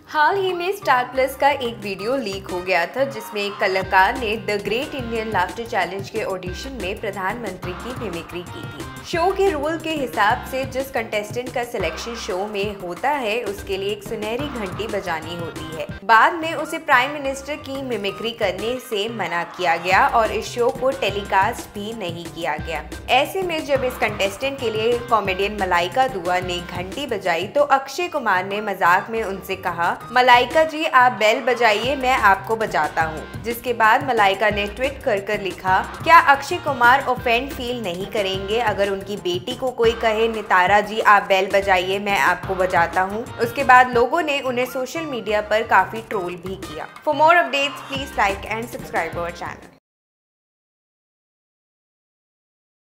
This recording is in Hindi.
हाल ही में स्टार प्लस का एक वीडियो लीक हो गया था जिसमें एक कलाकार ने the great Indian laughter challenge के ऑडिशन में प्रधानमंत्री की मिमिक्री की थी। शो के रूल के हिसाब से जिस कंटेस्टेंट का सिलेक्शन शो में होता है उसके लिए एक सुनहरी घंटी बजानी होती है। बाद में उसे प्राइम मिनिस्टर की मिमिक्री करने से मना किया गया और इस शो को टेलीकास्ट भी नहीं किया गया। ऐसे में जब इस कंटेस्टेंट के लिए कॉमेडियन मलाइका दुआ ने घंटी बजाई तो अक्षय कुमार ने मजाक में उनसे कहा, मलाइका जी आप बेल बजाइए, मैं आपको बजाता हूँ। जिसके बाद मलाइका ने ट्वीट कर लिखा, क्या अक्षय कुमार ऑफेंड फील नहीं करेंगे अगर उनकी बेटी को कोई कहे नितारा जी आप बेल बजाइए, मैं आपको बजाता हूँ। उसके बाद लोगों ने उन्हें सोशल मीडिया पर काफी ट्रोल भी किया। For more updates please like and subscribe our channel.